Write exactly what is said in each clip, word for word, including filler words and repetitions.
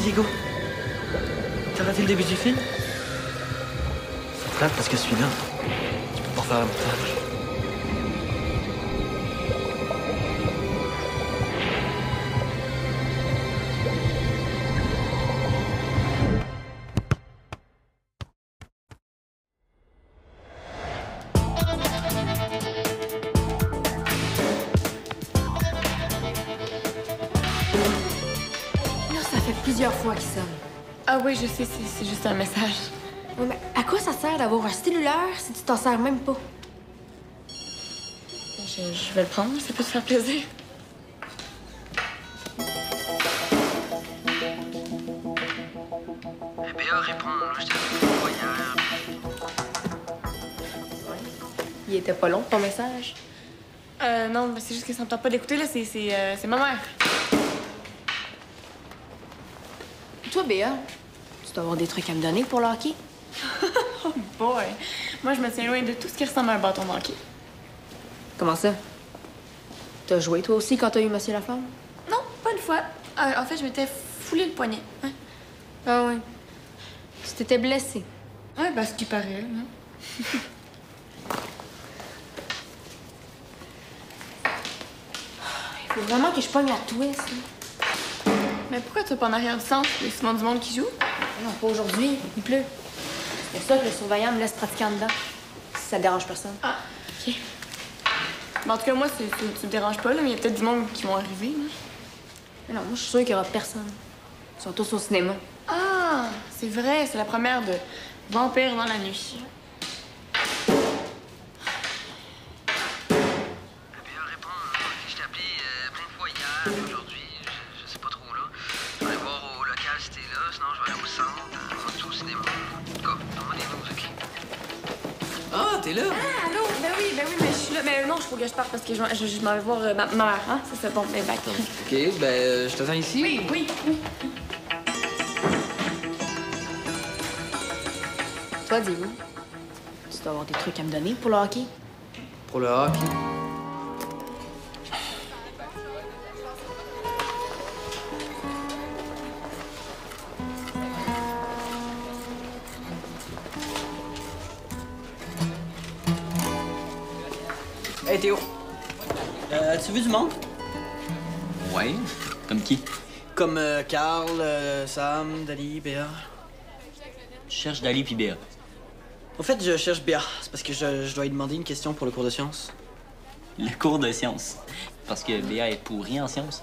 Diego. T'as raté le début du film? C'est plate parce que celui-là, tu peux pas refaire le montage. Plusieurs fois qu'il sonne. Ah oui, je sais, c'est juste un message. Oui, mais à quoi ça sert d'avoir un cellulaire si tu t'en sers même pas? Je, je vais le prendre, ça peut te faire plaisir. Eh bien, réponds, là, je t'ai dit une fois hier. Il était pas long, ton message? Euh, non, mais c'est juste que ça me tente pas d'écouter, là, c'est euh, ma mère. Toi, Béa, tu dois avoir des trucs à me donner pour le hockey? Oh boy! Moi, je me tiens loin de tout ce qui ressemble à un bâton de hockey. Comment ça? T'as joué toi aussi quand t'as eu Monsieur Laflamme? Non, pas une fois. Euh, en fait, je m'étais foulé le poignet. Hein? Ah ouais. Tu t'étais blessé. Ouais, ben, ce qui paraît, hein? Il faut vraiment que je pogne la twist, là. Mais pourquoi tu vas pas en arrière du centre? Il y a souvent du monde qui joue. Non, pas aujourd'hui. Il pleut. C'est pour ça que le surveillant me laisse pratiquer en dedans. Si ça dérange personne. Ah, OK. Mais en tout cas, moi, ça me dérange pas, là, mais il y a peut-être du monde qui vont arriver, là. Mais non, moi, je suis sûre qu'il y aura personne. Ils sont tous au cinéma. Ah, c'est vrai, c'est la première de Vampire dans la nuit. Je t'ai appelé euh, plein de fois hier, puis aujourd'hui, je, je sais pas trop là. Je vais aller voir au local si t'es là, sinon je vais aller au centre, euh, au cinéma. En tout cas, donne-moi des news, OK? Ah, t'es là? Ah, allô? Ben oui, ben oui, mais je suis là. Mais non, je faut que je parte parce que je, je, je m'en vais voir euh, ma, ma mère, hein? C'est ça, bon, mais bye. OK, ben, euh, je t'attends ici. Oui, oui, oui. Toi, Diego, tu dois avoir des trucs à me donner pour le hockey? Pour le hockey. Hey Théo, euh, as-tu vu du monde? Ouais. Comme qui? Comme euh, Carl, euh, Sam, Dali, Béa. Je cherche Dali puis Béa. Au fait, je cherche Béa. C'est parce que je, je dois lui demander une question pour le cours de sciences. Le cours de sciences. Parce que Béa est pourrie en sciences.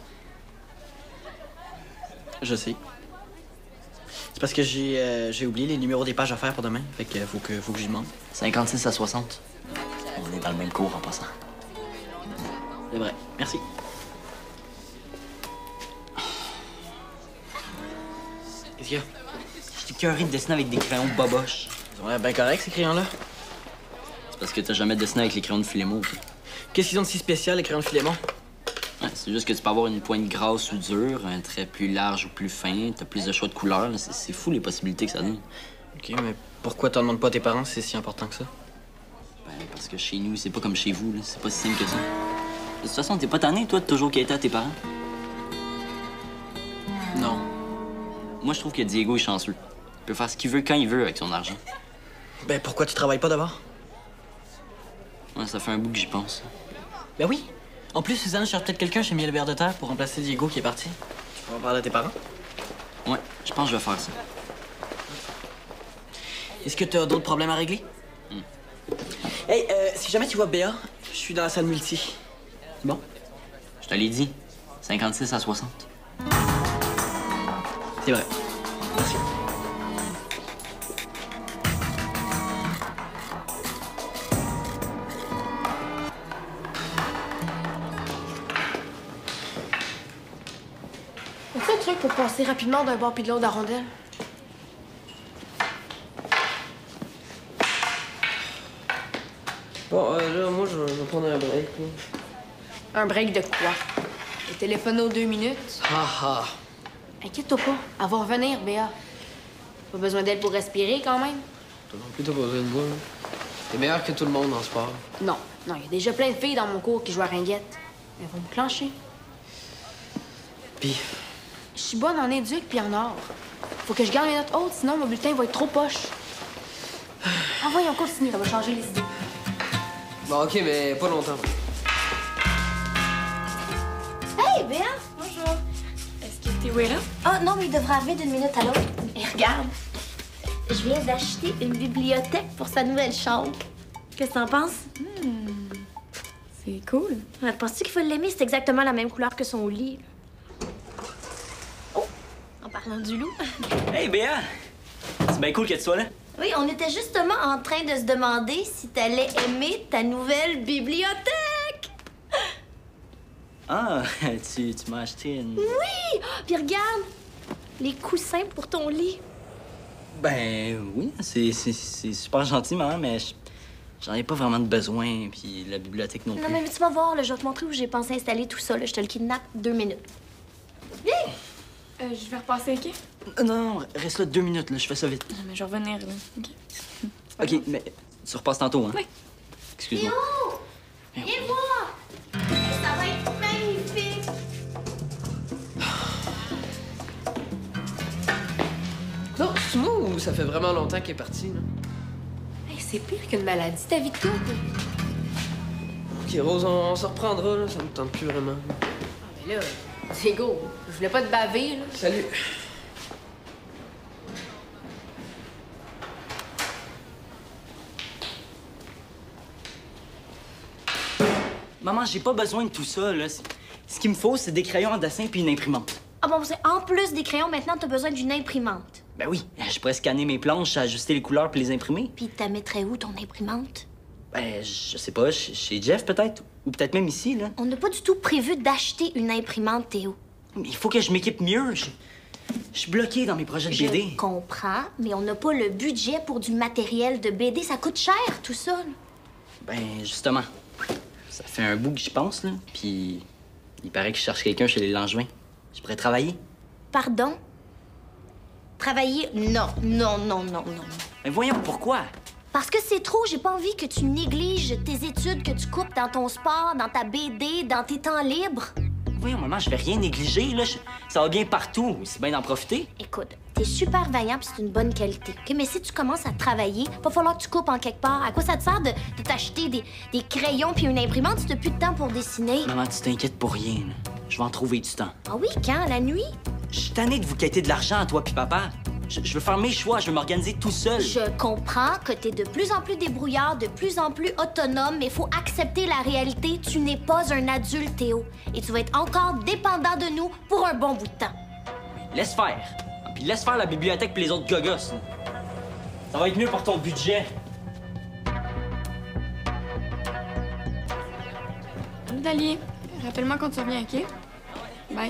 Je sais. C'est parce que j'ai euh, j'ai oublié les numéros des pages à faire pour demain. Fait que faut que, faut que j'y demande. cinquante-six à soixante. On est dans le même cours en passant. C'est vrai. Merci. Qu'est-ce qu'il y a? J'étais curé de dessiner avec des crayons boboches. Ils ont l'air bien corrects, ces crayons-là. C'est parce que t'as jamais dessiné avec les crayons de Philémon. Qu'est-ce qu'ils ont de si spécial, les crayons de Philémon? Ouais, c'est juste que tu peux avoir une pointe grasse ou dure, un trait plus large ou plus fin, t'as plus de choix de couleurs. C'est fou les possibilités que ça donne. OK, mais pourquoi t'en demandes pas à tes parents si c'est si important que ça? Ben, parce que chez nous, c'est pas comme chez vous, là. C'est pas si simple que ça. De toute façon, t'es pas tanné, toi, de toujours quêter à tes parents? Non. Moi, je trouve que Diego est chanceux. Il peut faire ce qu'il veut quand il veut avec son argent. Ben, pourquoi tu travailles pas d'abord? Ouais, ça fait un bout que j'y pense. Ben oui. En plus, Suzanne cherche peut-être quelqu'un chez Miel Vert de Terre pour remplacer Diego qui est parti. Tu peux en parler à tes parents? Ouais, je pense que je vais faire ça. Est-ce que t'as d'autres problèmes à régler? Mm. Hey, euh, si jamais tu vois Béa, je suis dans la salle multi. C'est bon? Je te l'ai dit. cinquante-six à soixante. C'est vrai. Merci. As-tu un truc pour passer rapidement d'un bord puis de l'autre de la rondelle? Bon, euh, là, moi, je vais je vais prendre un break. là. Un break de quoi? Le téléphone aux deux minutes? Ah ah. Inquiète-toi pas, elle va revenir, Béa. Pas besoin d'elle pour respirer, quand même. Toi non plus, t'as pas besoin de moi. là. T'es meilleur que tout le monde en sport. Non, non, il y a déjà plein de filles dans mon cours qui jouent à ringuette. Elles vont me clencher. Puis, Je suis bonne en éduc puis en art. Faut que je garde mes notes hautes, sinon mon bulletin va être trop poche. Ah, voyons, continue, ça va changer les idées. Bon, OK, mais pas longtemps. Hey, Béa! Bonjour. Est-ce que Théo est là? Ah non, mais il devrait arriver d'une minute à l'autre. Et regarde, je viens d'acheter une bibliothèque pour sa nouvelle chambre. Qu'est-ce que t'en penses? Hmm. C'est cool. Ouais, penses-tu qu'il faut l'aimer? C'est exactement la même couleur que son lit. Oh! En parlant du loup. Hey, Béa! C'est bien cool que tu sois là. Oui, on était justement en train de se demander si t'allais aimer ta nouvelle bibliothèque. Ah, tu, tu m'as acheté une... Oui! Puis regarde, les coussins pour ton lit. Ben oui, c'est c'est- c'est super gentil, maman, mais je- j'en ai pas vraiment de besoin, puis la bibliothèque non plus. Non, mais tu vas voir, là, je vais te montrer où j'ai pensé installer tout ça. Là. Je te le kidnappe deux minutes. Viens! Euh, je vais repasser, OK? Euh, Non, non, reste là deux minutes, là, je fais ça vite. Non, mais je vais revenir, là. OK. OK, mais tu repasses tantôt, hein? Oui. Excuse-moi. Théo! Viens voir! Ça va être magnifique! Non, c'est moi ou ça fait vraiment longtemps qu'il est parti, là? Hey, c'est pire qu'une maladie, ta vie de couple. OK, Rose, on, on se reprendra, là. Ça me tente plus vraiment. Ah, mais là, c'est go. Je voulais pas te baver, là. Salut. Maman, j'ai pas besoin de tout ça, là. C'est- Ce qu'il me faut, c'est des crayons en dessin puis une imprimante. Ah bon, c'est en plus des crayons, maintenant, t'as besoin d'une imprimante. Ben oui, je pourrais scanner mes planches, ajuster les couleurs puis les imprimer. Puis t'as mettrais où, ton imprimante? Ben, je sais pas, ch- chez Jeff peut-être, ou peut-être même ici, là. On n'a pas du tout prévu d'acheter une imprimante, Théo. Mais il faut que je m'équipe mieux. Je je suis bloqué dans mes projets de B D. Je comprends, mais on n'a pas le budget pour du matériel de B D. Ça coûte cher, tout ça. là. Ben, justement, ça fait un bout que j'y pense, là. Puis il paraît que je cherche quelqu'un chez les Langevin. Je pourrais travailler. Pardon? Travailler? Non, non, non, non, non. Mais voyons, pourquoi? Parce que c'est trop, j'ai pas envie que tu négliges tes études, que tu coupes dans ton sport, dans ta B D, dans tes temps libres. Voyons, maman, je vais rien négliger, là. Je- Ça va bien partout. C'est bien d'en profiter. Écoute, t'es super vaillant puis c'est une bonne qualité. OK, mais si tu commences à travailler, va falloir que tu coupes en quelque part. À quoi ça te sert de, de t'acheter des, des crayons puis une imprimante si t'as plus de temps pour dessiner? Maman, tu t'inquiètes pour rien, là. Je vais en trouver du temps. Ah oui, quand? La nuit? Je suis tanné de vous quêter de l'argent à toi puis papa. Je, je veux faire mes choix, je veux m'organiser tout seul. Je comprends que t'es de plus en plus débrouillard, de plus en plus autonome, mais faut accepter la réalité. Tu n'es pas un adulte, Théo. Et tu vas être encore dépendant de nous pour un bon bout de temps. Laisse faire. Ah, puis laisse faire la bibliothèque puis les autres gogos. là. Ça va être mieux pour ton budget. Salut, Dali. Rappelle-moi quand tu reviens, OK? Bye.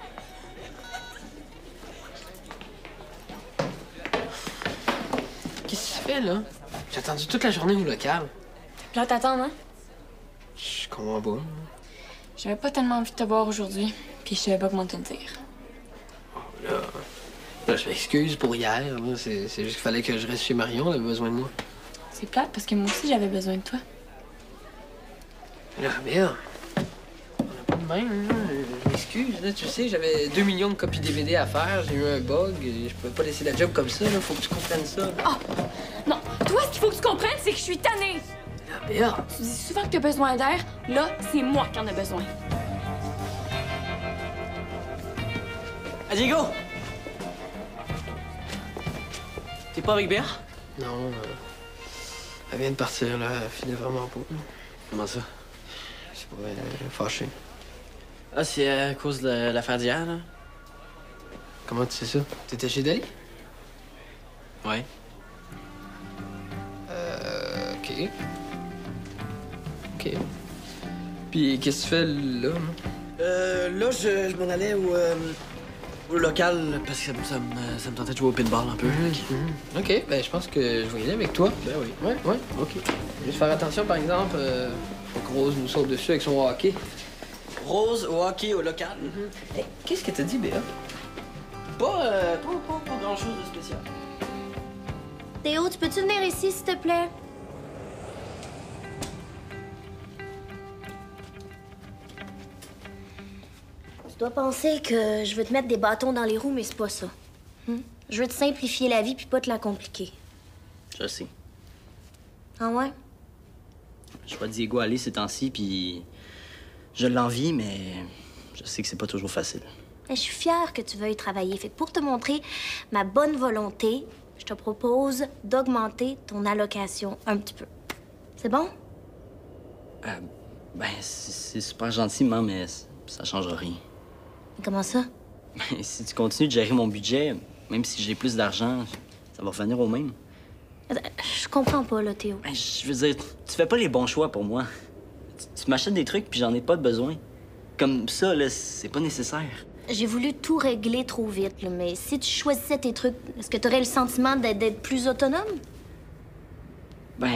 Qu'est-ce que tu fais, là? J'ai attendu toute la journée au local. Là, t'attends, hein? Je comprends pas. J'avais pas tellement envie de te voir aujourd'hui, puis je savais pas comment te le dire. Là, là je m'excuse pour hier. là. C'est c'est juste qu'il fallait que je reste chez Marion. Elle avait besoin de moi. C'est plate parce que moi aussi, j'avais besoin de toi. Là, bien. On n'a pas de même, là. Je m'excuse. Là, tu sais, j'avais deux millions de copies D V D à faire. J'ai eu un bug. et Je pouvais pas laisser la job comme ça. Là. Faut que tu comprennes ça. là. Ah! Non! Toi, ce qu'il faut que tu comprennes, c'est que je suis tannée! Là, bien. Tu dis souvent que t'as besoin d'air. Là, c'est moi qui en ai besoin. Ah, Diego! T'es pas avec Béa? Non, euh, elle vient de partir, là. Elle filait vraiment pas. Comment ça? C'est pas euh, fâché. Ah, c'est à cause de l'affaire d'hier, là? Comment tu sais ça? T'étais chez Dali? Ouais. Euh, OK. OK. Puis, qu'est-ce que tu fais là? là? Euh, là, je, je m'en allais au, euh, au local parce que ça, me- ça me, ça me tentait de jouer au pinball un peu. Mhm. OK, ben je pense que je vais y aller avec toi. Ben oui. Ouais, ouais, OK. Juste faire attention, par exemple, euh, faut que Rose nous saute dessus avec son hockey. Rose au hockey au local. Hey, qu'est-ce que t'as dit, Béa? Pas, euh, pas, pas, pas grand-chose de spécial. Théo, tu peux-tu venir ici, s'il te plaît? dois penser que je veux te mettre des bâtons dans les roues, mais c'est pas ça. Hum? Je veux te simplifier la vie puis pas te la compliquer. Je sais. Ah ouais? Je vois Diego aller ces temps-ci, puis je l'envie, mais je sais que c'est pas toujours facile. Je suis fière que tu veuilles travailler. Fait que pour te montrer ma bonne volonté, je te propose d'augmenter ton allocation un petit peu. C'est bon? Euh, ben, c'est c'est super gentil, maman, mais ça changera rien. Comment ça? Ben, si tu continues de gérer mon budget, même si j'ai plus d'argent, ça va revenir au même. Je comprends pas, là, Théo. Ben, je veux dire, tu fais pas les bons choix pour moi. Tu, tu m'achètes des trucs, puis j'en ai pas de besoin. Comme ça, là, c'est pas nécessaire. J'ai voulu tout régler trop vite, là, mais si tu choisissais tes trucs, est-ce que tu aurais le sentiment d'être d'être plus autonome? Ben...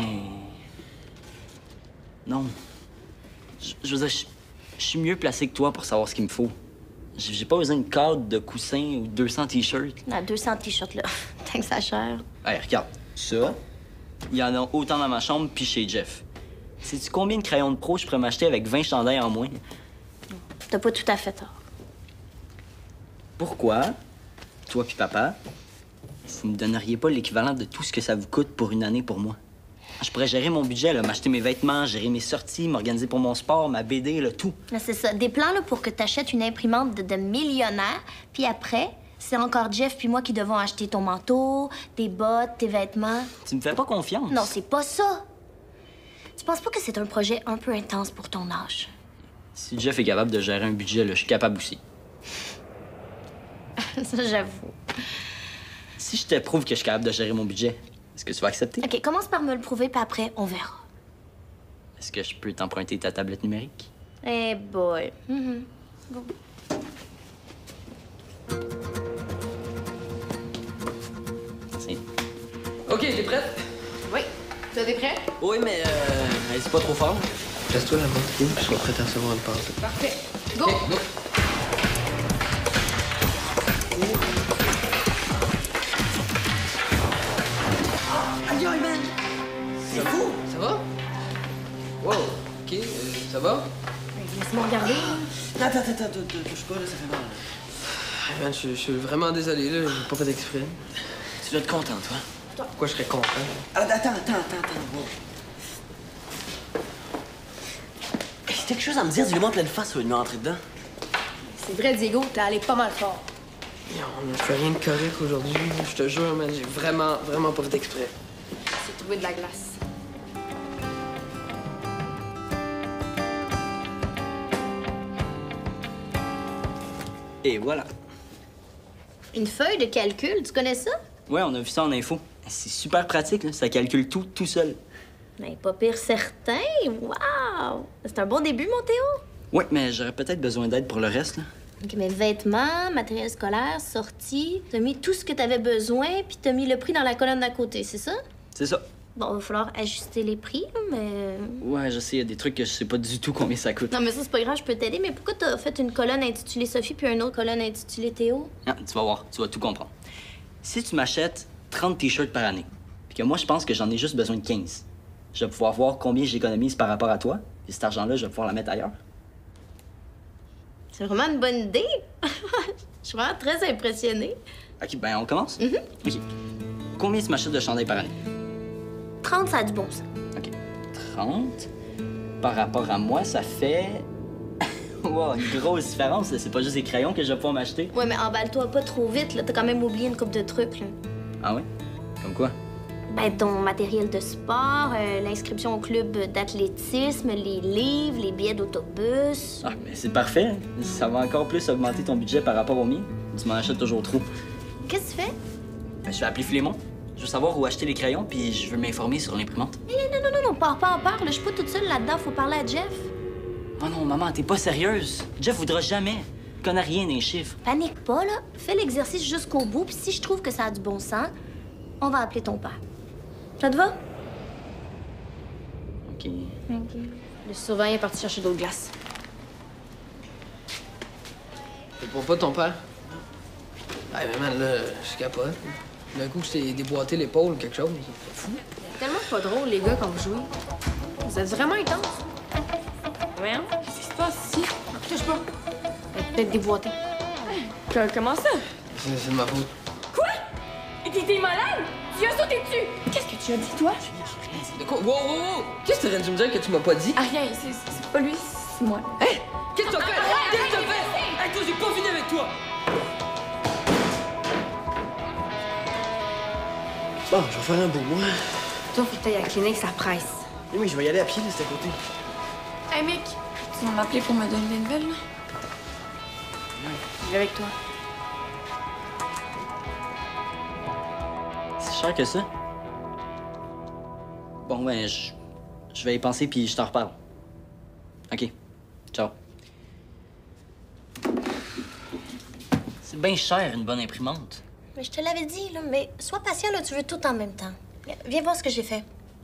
Non. Je, je veux dire, je, je suis mieux placé que toi pour savoir ce qu'il me faut. J'ai j'ai pas besoin de cadre, de coussin ou deux cents t-shirts. Ah, deux cents t-shirts, là. Tant que ça cher. Hey, regarde, ça, il y en a autant dans ma chambre puis chez Jeff. Sais-tu combien de crayons de pro je pourrais m'acheter avec vingt chandails en moins? T'as pas tout à fait tort. Pourquoi, toi puis papa, vous me donneriez pas l'équivalent de tout ce que ça vous coûte pour une année pour moi? Je pourrais gérer mon budget, là, m'acheter mes vêtements, gérer mes sorties, m'organiser pour mon sport, ma B D, le tout. Là, c'est ça. Des plans là, pour que t'achètes une imprimante de, de millionnaire, puis après, c'est encore Jeff puis moi qui devons acheter ton manteau, tes bottes, tes vêtements. Tu me fais pas confiance? Non, c'est pas ça. Tu penses pas que c'est un projet un peu intense pour ton âge? Si Jeff est capable de gérer un budget, là, je suis capable aussi. Ça, j'avoue. Si je te prouve que je suis capable de gérer mon budget, est-ce que tu vas accepter? OK, commence par me le prouver, puis après, on verra. Est-ce que je peux t'emprunter ta tablette numérique? Eh boy. Mm-hmm. Bon. Tiens. OK, t'es prête? Oui. Tu es prêt? Oui, mais euh, hey, c'est pas trop fort. Reste-toi là-bas, puis je sois prête à recevoir une passe. Parfait. Go! OK, go. Aïe, aïe, man! C'est fou! Ça va? Wow, OK, euh, ça va? Laisse-moi regarder. Attends, attends, attends, te touche pas, là, ça fait mal. Ah, man, je je suis vraiment désolé, là, j'ai pas fait exprès. Tu dois être content, toi. Pourquoi je serais content? Attends, attends, attends, attends, attends. Wow. Hey, si t'as quelque chose à me dire, dis-le-moi en pleine face, au lieu de m'entrer dedans. C'est vrai, Diego, t'es allé pas mal fort. Non, je fais rien de correct aujourd'hui, je te jure, man, j'ai vraiment, vraiment pas fait exprès. J'ai trouvé de la glace. Et voilà. Une feuille de calcul, tu connais ça? Ouais, on a vu ça en info. C'est super pratique, là. Ça calcule tout, tout seul. Ben, pas pire certain. Wow! C'est un bon début, mon Théo. Ouais, mais j'aurais peut-être besoin d'aide pour le reste, là. OK, mais vêtements, matériel scolaire, sorties, t'as mis tout ce que t'avais besoin, puis t'as mis le prix dans la colonne d'à côté, c'est ça? C'est ça. Bon, il va falloir ajuster les prix, là, mais... Ouais, je sais, il y a des trucs que je sais pas du tout combien ça coûte. Non, mais ça, c'est pas grave, je peux t'aider, mais pourquoi t'as fait une colonne intitulée Sophie puis une autre colonne intitulée Théo? Ah, tu vas voir, tu vas tout comprendre. Si tu m'achètes trente t-shirts par année, puis que moi, je pense que j'en ai juste besoin de quinze, je vais pouvoir voir combien j'économise par rapport à toi, et cet argent-là, je vais pouvoir la mettre ailleurs. C'est vraiment une bonne idée. Je suis vraiment très impressionnée. OK, ben on commence? Mhm. OK. Combien tu m'achètes de chandail par année? trente, ça a du bon sens. OK. trente. Par rapport à moi, ça fait... wow, une grosse différence. là. C'est pas juste des crayons que je vais pouvoir m'acheter. Ouais, mais emballe-toi pas trop vite, là. T'as quand même oublié une coupe de trucs, là. Ah ouais? Comme quoi? Ben, ton matériel de sport, euh, l'inscription au club d'athlétisme, les livres, les billets d'autobus. Ah, mais c'est parfait. Ça va encore plus augmenter ton budget par rapport au mien. Tu m'en achètes toujours trop. Qu'est-ce que tu fais? Ben, je vais appeler Philémon. Je veux savoir où acheter les crayons, puis je veux m'informer sur l'imprimante. Eh, non, non, non, non, pars pas en part, là. Je suis pas toute seule là-dedans. Faut parler à Jeff. Oh non, maman, t'es pas sérieuse. Jeff voudra jamais. Il connaît rien des chiffres. Panique pas, là. Fais l'exercice jusqu'au bout, puis si je trouve que ça a du bon sens, on va appeler ton père. Ça te va? OK. Le surveillant est parti chercher d'autres glaces. C'est pour pas ton père? Ah, mais man, là, je capote. D'un coup, je t'ai déboîté l'épaule ou quelque chose. C'est fou. C'est tellement pas drôle, les gars, quand vous jouez. Vous êtes vraiment intense. Voyons, qu'est-ce qui se passe ici? Touche pas. Elle est peut-être déboîtée. Que- Comment ça? C'est c'est de ma faute. Quoi? T'es malade? Tu as sauté dessus! Qu'est-ce que tu as dit, toi? De quoi? Wow, wow, wow! Qu'est-ce que tu viens de me dire que tu m'as pas dit? Ah, rien, c'est c'est pas lui, c'est moi. Hein? Qu'est-ce que t'as fait? Qu'est-ce que t'as fait? Hey, toi, j'ai pas fini avec toi! Bon, je vais faire un beau mois. Toi, faut que t'ailles à la clinique, ça presse. Oui, oui, je vais y aller à pied, là, c'est à côté. Hey, Mick, tu vas m'appeler pour me donner des nouvelles, là? Je vais avec toi. C'est cher que ça? Bon, ouais, je, je vais y penser puis je t'en reparle. OK. Ciao. C'est bien cher, une bonne imprimante. Mais je te l'avais dit, là, mais sois patient, là, tu veux tout en même temps. Viens voir ce que j'ai fait.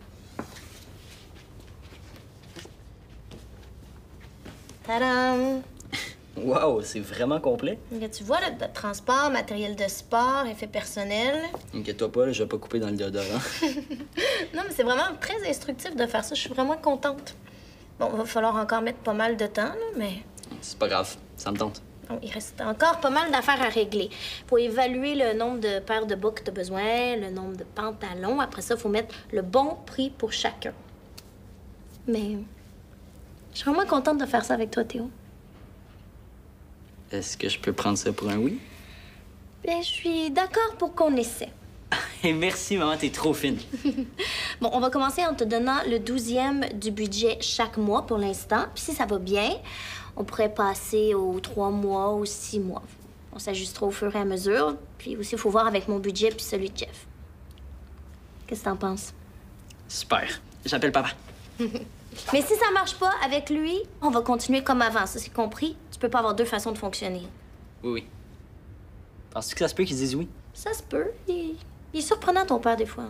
Tadam! Wow, c'est vraiment complet. Là, tu vois, là, de transport, matériel de sport, effets personnels. Inquiète-toi pas, là, je vais pas couper dans le déodorant. Non, mais c'est vraiment très instructif de faire ça. Je suis vraiment contente. Bon, va falloir encore mettre pas mal de temps, là, mais... C'est pas grave, ça me tente. Bon, il reste encore pas mal d'affaires à régler. Faut évaluer le nombre de paires de bas que t'as besoin, le nombre de pantalons. Après ça, faut mettre le bon prix pour chacun. Mais... je suis vraiment contente de faire ça avec toi, Théo. Est-ce que je peux prendre ça pour un oui? Bien, je suis d'accord pour qu'on essaie. Hey, merci, maman, t'es trop fine. Bon, on va commencer en te donnant le douzième du budget chaque mois pour l'instant. Puis si ça va bien, on pourrait passer aux trois mois ou six mois. On s'ajustera au fur et à mesure. Puis aussi, il faut voir avec mon budget puis celui de Jeff. Qu'est-ce que t'en penses? Super. J'appelle papa. Mais si ça marche pas avec lui, on va continuer comme avant. Ça, c'est compris? Tu peux pas avoir deux façons de fonctionner. Oui, oui. Penses-tu que ça se peut qu'ils disent oui? Ça se peut. Il, il est surprenant, ton père, des fois.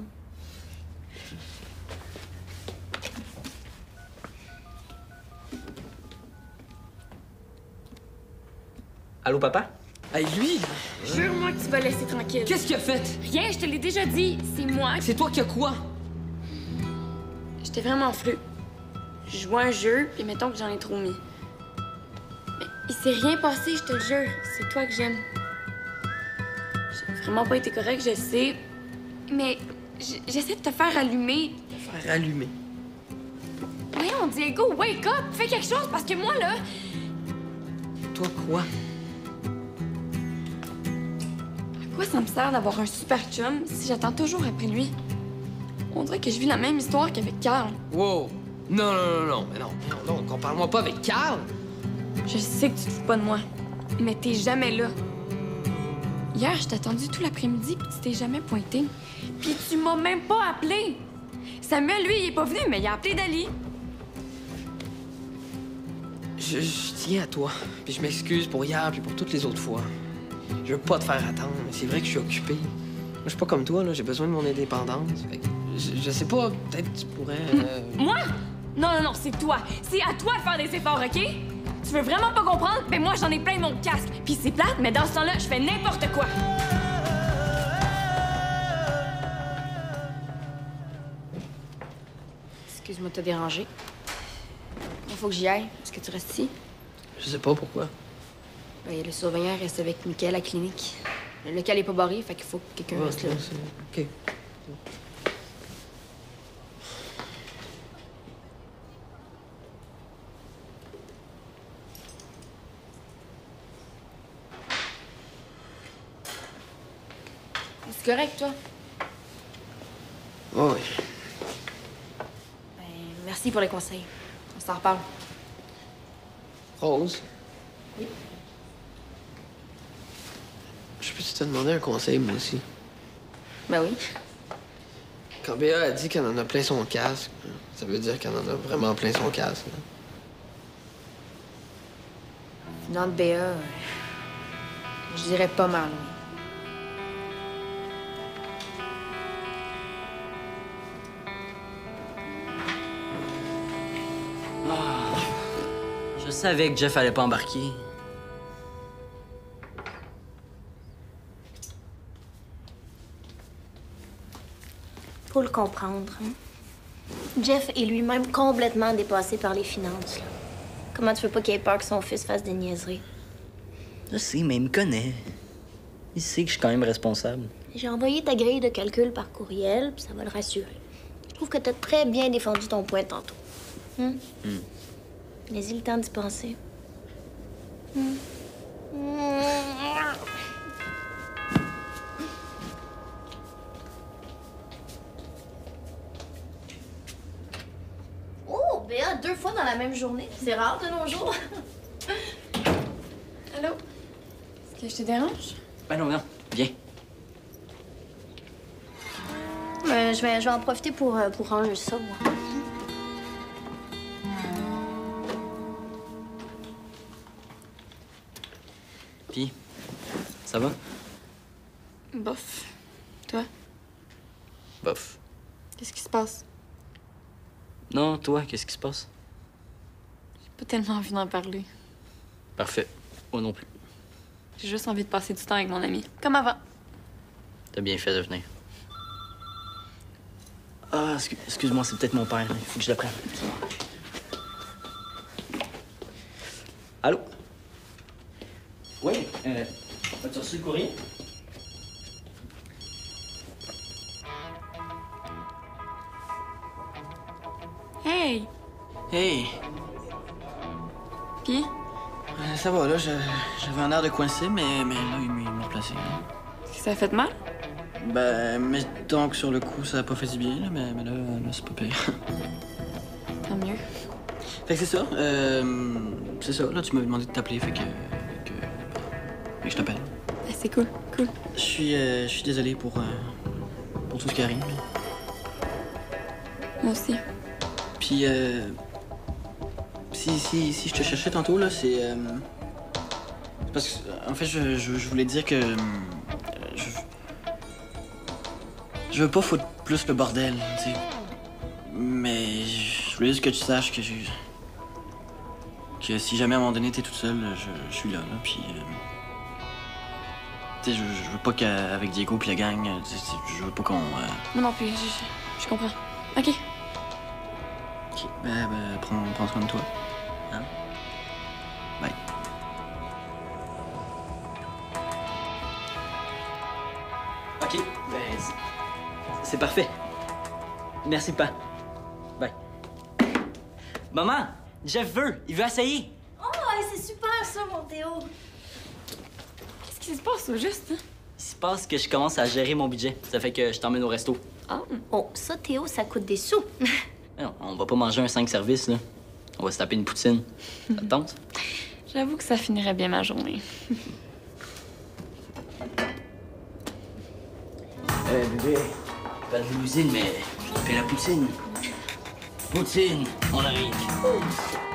Allô, papa? Hey, lui! Jure-moi que tu vas laisser tranquille. Qu'est-ce qu'il a fait? Rien, je te l'ai déjà dit. C'est moi. C'est toi qui as quoi? J'étais vraiment flou. Je jouais à un jeu, puis mettons que j'en ai trop mis. Mais il s'est rien passé, je te le jure. C'est toi que j'aime. J'ai vraiment pas été correct, je sais. Mais j- j'essaie de te faire allumer. Faire allumer. Voyons, Diego, wake up! Fais quelque chose, parce que moi, là... Toi, quoi? À quoi ça me sert d'avoir un super chum si j'attends toujours après lui? On dirait que je vis la même histoire qu'avec Carl. Wow! Non, non, non, non, mais non, non, non, compare-moi pas avec Carl! Je sais que tu te fous pas de moi, mais t'es jamais là. Hier, je t'ai attendu tout l'après-midi, puis tu t'es jamais pointé. Puis tu m'as même pas appelé. Samuel, lui, il est pas venu, mais il a appelé Dali. Je, je tiens à toi, puis je m'excuse pour hier puis pour toutes les autres fois. Je veux pas te faire attendre, mais c'est vrai que je suis occupé. Moi, je suis pas comme toi, là, j'ai besoin de mon indépendance. Fait que je, je sais pas, peut-être que tu pourrais... euh, Moi? Non, non, non, c'est toi. C'est à toi de faire des efforts, OK? Tu veux vraiment pas comprendre? Ben moi, j'en ai plein de mon casque. Puis c'est plate, mais dans ce temps-là, je fais n'importe quoi. Excuse-moi de te déranger. Il faut que j'y aille. Est-ce que tu restes ici? Je sais pas pourquoi. Ben, le surveillant reste avec Mickaël à la clinique. Le local est pas barré, fait qu'il faut que quelqu'un Ouais, reste là. c'est- OK. C'est correct, toi? Oh, oui. Ben, merci pour les conseils. On s'en reparle. Rose? Oui? Je peux te demander un conseil, moi aussi? Ben oui. Quand Béa a dit qu'elle en a plein son casque, ça veut dire qu'elle en a vraiment plein son casque. là. Venant de B A, euh, je dirais pas mal. oui. Je savais que Jeff allait pas embarquer. Faut le comprendre. Hein? Jeff est lui-même complètement dépassé par les finances. Là. Comment tu veux pas qu'il ait peur que son fils fasse des niaiseries? Je sais, mais il me connaît. Il sait que je suis quand même responsable. J'ai envoyé ta grille de calcul par courriel, puis ça va le rassurer. Je trouve que t'as très bien défendu ton point tantôt. Hum? Hmm. Laissez le temps d'y penser. Hum. Oh, Béa, deux fois dans la même journée. C'est rare de nos jours. Allô? Est-ce que je te dérange? Ben non, non, viens. Euh, je, vais, je vais en profiter pour, euh, pour ranger ça, moi. Puis, ça va? Bof. Toi? Bof. Qu'est-ce qui se passe? Non, toi, qu'est-ce qui se passe? J'ai pas tellement envie d'en parler. Parfait. Moi non plus. J'ai juste envie de passer du temps avec mon ami. Comme avant. T'as bien fait de venir. Ah, excu- excuse-moi, c'est peut-être mon père. Il faut que je le prenne. Allô? Oui, euh, as-tu reçu le courrier? Hey! Hey, Pis? euh, ça va, là, je- j'avais un air de coincé, mais, mais là, il m'a il m'a replacé. Là. Est-ce que ça a fait mal? Ben, mettons que sur le coup, ça a pas fait si bien, là, mais, mais là, là c'est pas pire. Tant mieux. Fait que c'est ça, euh, c'est ça, là, tu m'avais demandé de t'appeler, fait que, que, fait que je t'appelle. Ben, c'est cool, cool. Je suis, euh, je suis désolé pour, euh, pour tout ce qui arrive. Moi aussi. Puis, euh, si, si, si je te cherchais tantôt, là, c'est, euh, c'est parce que, en fait, je, je, je voulais dire que, euh, je, je veux pas foutre plus le bordel, tu sais. Mais je voulais juste que tu saches que j'ai, que si jamais à un moment donné t'es toute seule, je, je suis là, là, puis, euh, tu sais, je, je veux pas qu'avec Diego puis la gang, tu sais, je veux pas qu'on, euh, Moi non plus, je, je, je comprends. OK. ok, ben, ben, prends, prends soin de toi, hein. Bye. OK, ben, c'est- c'est parfait. Merci pas. Bye. Maman, Jeff veut. Il veut essayer. Oh, c'est super ça, mon Théo. Qu'est-ce qui se passe au juste, hein? Il se passe que je commence à gérer mon budget. Ça fait que je t'emmène au resto. Ah, Oh, ça, Théo, ça coûte des sous. Non, on va pas manger un cinq services, là. On va se taper une poutine. Ça te tente? j'avoue que ça finirait bien ma journée. Euh, bébé, pas de limousine, mais je te fais la poutine. Poutine, on arrive.